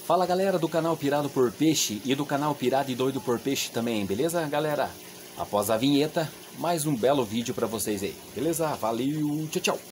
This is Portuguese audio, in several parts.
Fala galera do canal Pirado por Peixe e do canal Pirado e Doido por Peixe também, beleza galera? Após a vinheta, mais um belo vídeo pra vocês aí, beleza? Valeu, tchau, tchau!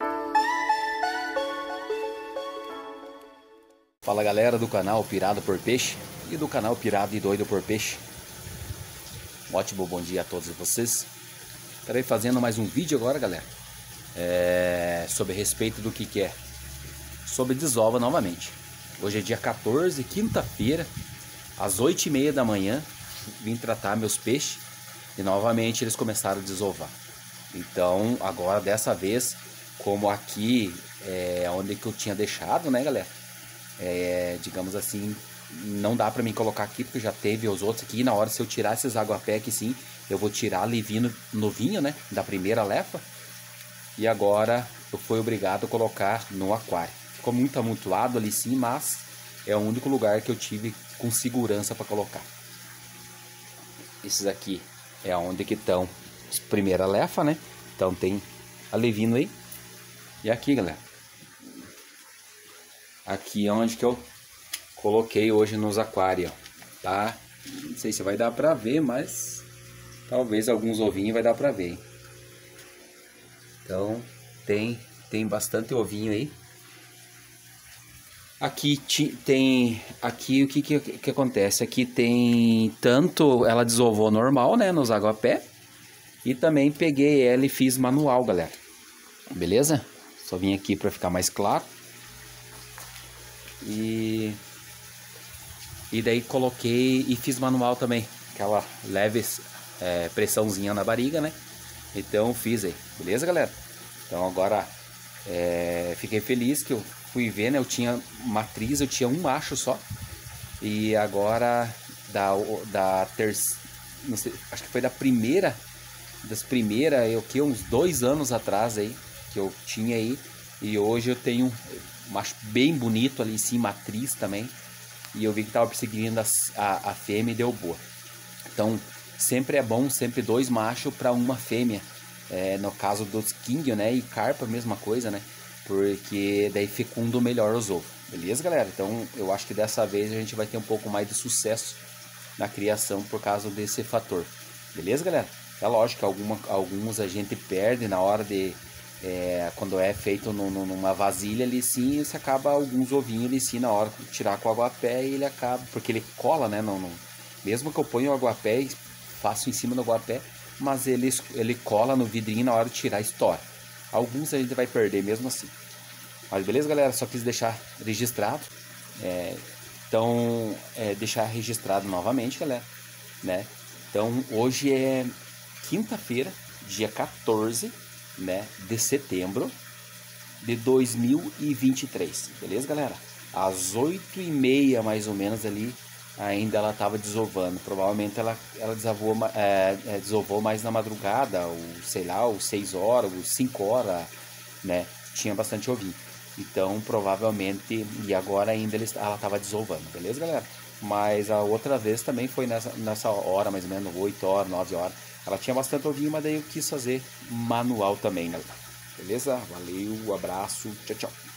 Fala galera do canal Pirado por Peixe e do canal Pirado e Doido por Peixe. Um ótimo bom dia a todos vocês. Estarei fazendo mais um vídeo agora galera, sobre respeito do que é, sobre desova novamente. Hoje é dia 14, quinta-feira, às 8h30 da manhã, vim tratar meus peixes e novamente eles começaram a desovar. Então, agora dessa vez, como aqui é onde que eu tinha deixado, né, galera? Digamos assim, não dá pra mim colocar aqui porque já teve os outros aqui. Na hora, se eu tirar esses aguapé aqui sim, eu vou tirar levinho novinho, né, da primeira leva. E agora eu fui obrigado a colocar no aquário. Ficou muito amontoado ali sim, mas é o único lugar que eu tive com segurança para colocar. Esses aqui é onde que estão as primeira lefa, né? Então tem alevino aí. E aqui, galera. Aqui é onde que eu coloquei hoje nos aquários, tá? Não sei se vai dar para ver, mas talvez alguns ovinhos vai dar para ver, hein? Então tem bastante ovinho aí. Aqui tem, aqui o que acontece? Aqui tem tanto, ela desovou normal, né, nos aguapé, e também peguei ela e fiz manual, galera. Beleza? Só vim aqui para ficar mais claro. E daí coloquei e fiz manual também, aquela leve pressãozinha na barriga, né? Então fiz aí, beleza, galera? Então agora fiquei feliz que eu fui ver, né? Eu tinha matriz, eu tinha um macho só. E agora não sei, acho que foi das primeiras, uns 2 anos atrás aí, que eu tinha aí. E hoje eu tenho um macho bem bonito ali em cima, matriz também. E eu vi que tava perseguindo a fêmea e deu boa. Então sempre é bom, sempre 2 machos para uma fêmea. No caso dos king, né? E carpa, mesma coisa, né? Porque daí fecunda melhor os ovos, beleza, galera? Então eu acho que dessa vez a gente vai ter um pouco mais de sucesso na criação por causa desse fator, beleza, galera? É lógico que alguns a gente perde na hora de quando é feito numa vasilha ali sim, você acaba alguns ovinhos ali sim na hora de tirar com o aguapé e ele acaba, porque ele cola, né? Mesmo que eu ponha o aguapé e faço em cima do aguapé, mas ele cola no vidrinho na hora de tirar, estoura. Alguns a gente vai perder mesmo assim. Mas beleza, galera? Só quis deixar registrado. Então, deixar registrado novamente, galera, né? Então, hoje é quinta-feira, dia 14, né, de setembro de 2023. Beleza, galera? Às 8h30, mais ou menos ali, ainda ela estava desovando. Provavelmente ela desovou mais na madrugada, ou sei lá, ou 6 horas, ou 5 horas, né? Tinha bastante ovinho. Então, provavelmente, e agora ainda ela estava desovando, beleza, galera? Mas a outra vez também foi nessa hora, mais ou menos, 8 horas, 9 horas. Ela tinha bastante ovinho, mas daí eu quis fazer manual também, galera. Beleza? Valeu, abraço, tchau, tchau.